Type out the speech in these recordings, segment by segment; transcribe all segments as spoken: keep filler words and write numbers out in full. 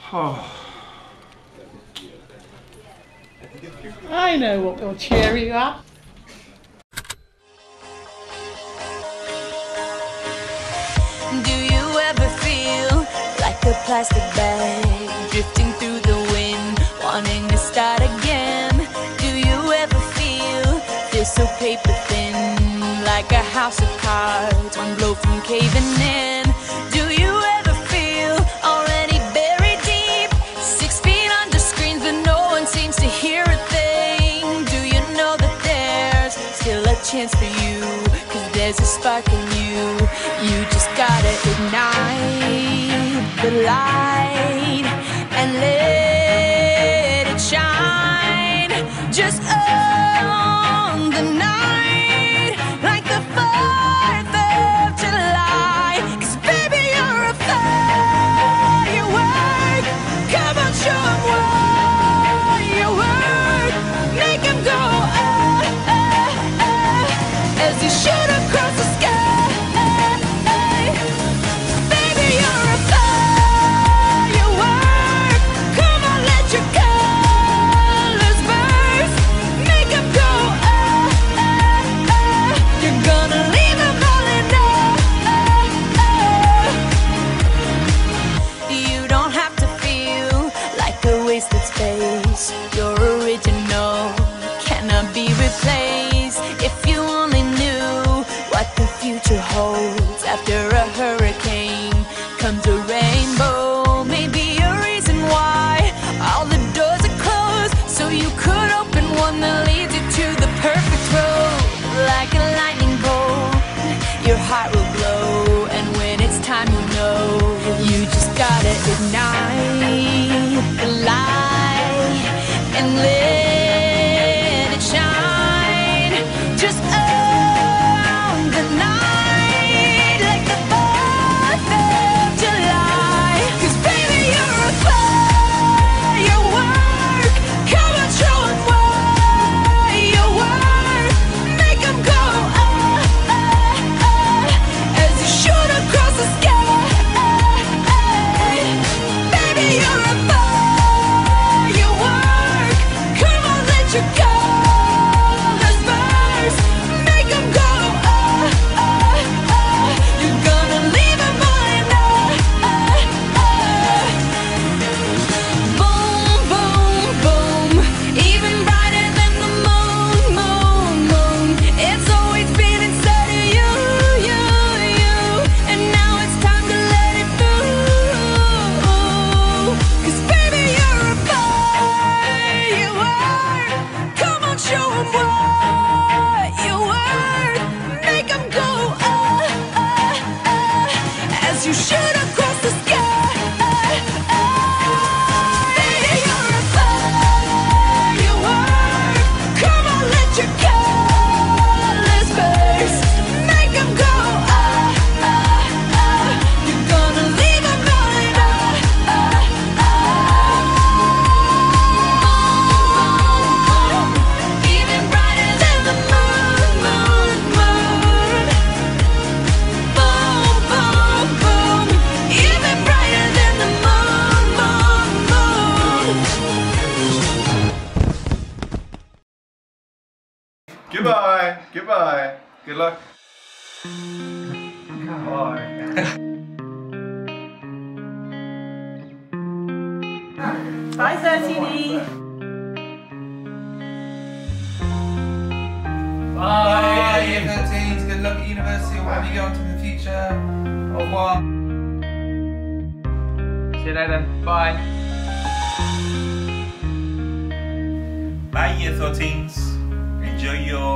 Oh. I know what will cheer you up. Do you ever feel like a plastic bag drifting through the wind, wanting to start again? Do you ever feel this so paper thin, like a house of cards, one blow from caving in? Do you ever feel already buried deep, six feet under screens but no one seems to hear a thing? Do you know that there's still a chance for you, cause there's a spark in you? You just gotta ignite the light and let it shine. Just own the night like the fourth of July. Cause baby, you're a firework. Come on, show 'em what you work. Make 'em go ah, ah, ah, as you shoot across the sky. Space, your original cannot be replaced. If you only knew what the future holds, after a hurricane comes a rainbow. Maybe a reason why all the doors are closed, so you could open one that leads you to the perfect road. Like a lightning bolt, your heart will glow, and when it's time you know, you just gotta ignite the light and let it shine. Just own the night like the fourth of July. Cause baby, you're a firework. Come on, show 'em what you work. Make 'em go ah, ah, ah, as you shoot across the sky. Baby, you're a your colors burst, make 'em go ah, ah, ah. You're gonna leave 'em all in ah, ah, ah. Boom, boom, boom, even brighter than the moon, moon, moon. It's always been inside of you, you, you, and now it's time to let it through. Cause baby, you're a firework. Come on, show 'em what you worth. Make 'em go ah, ah, ah, as you shoot across the sky. Baby, you're a firework. Come on, let your colors burst. Make 'em go ah, ah, ah. You're gonna leave 'em all in ah, ah, ah. Even brighter than the moon, moon, moon. Boom, boom, boom. Even brighter than the moon, moon, moon. Goodbye. Goodbye. Good luck. Bye. Bye, thirteen E. Bye, year thirteens. Good luck at university or wherever you go into the future. Au revoir. See you later. Bye. Bye, year thirteens. Enjoy your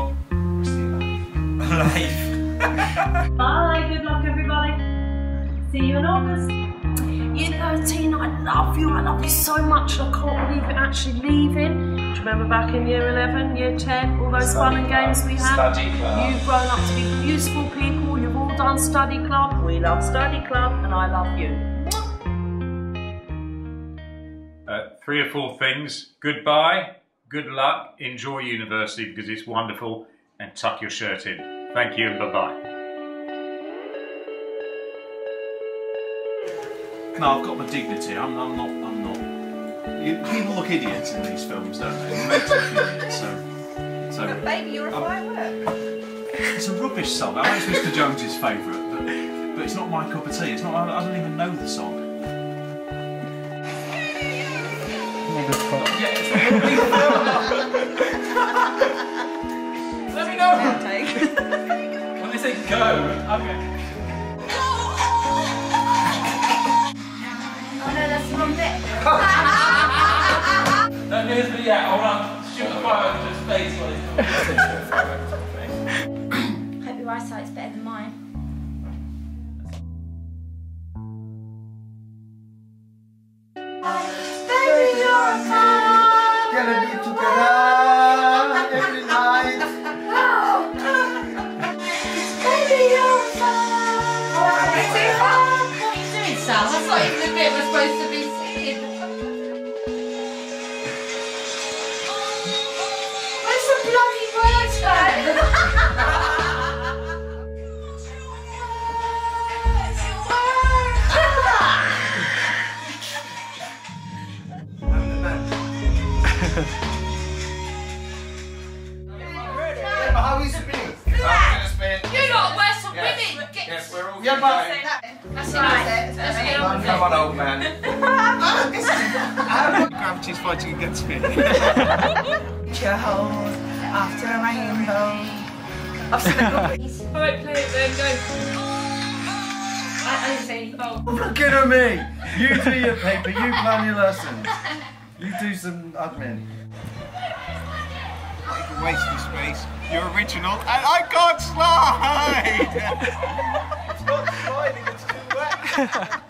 life. Bye, good luck everybody. See you in August. Year thirteen, I love you, I love you so much, and I can't believe you're actually leaving. Do you remember back in year eleven, year ten, all those fun and games we had? Study club. You've grown up to be useful people, you've all done study club, we love study club, and I love you. Uh, three or four things. Goodbye, good luck, enjoy university because it's wonderful, and tuck your shirt in. Thank you and bye-bye. No, I've got my dignity. I'm, I'm not. I'm not. you, people look idiots in these films, don't they? They're meant to look idiots, so... so But baby, you're a firework. it's a rubbish song. I know it's Mister Jones's favourite, but, but it's not my cup of tea. It's not. I don't even know the song. Let me know! When they say go, okay. Oh no, that's the wrong bit. That news me yet. Hold on. Shoot the fire into his face while he's Hope your eyesight's better than mine. Baby, you're a fire. Gonna be together every night. Baby, you're a fire. What are you doing, Sal? That's not even the bit we're supposed to be singing. Where's the bloody words going? How is spinning? You're not worse than women. Get Yes, we're all Yeah, but That's right. That's right. Come on, old man. gravity's fighting against me. Your hole after a rainbow. I've seen the cookies. Alright, play it then, go. I, I didn't say anything. Oh. Looking at me. You do your paper. You plan your lessons. You do some admin. Wasting space. You're original, and I can't slide. It's not sliding. It's too wet.